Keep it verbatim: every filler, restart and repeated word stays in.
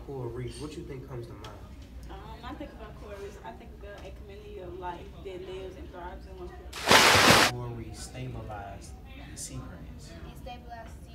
coral reefs, what you think comes to mind? Um, I think about coral reefs. I think about a community of life that lives and thrives in one place. Coral reefs stabilize the sea grains. It stabilizes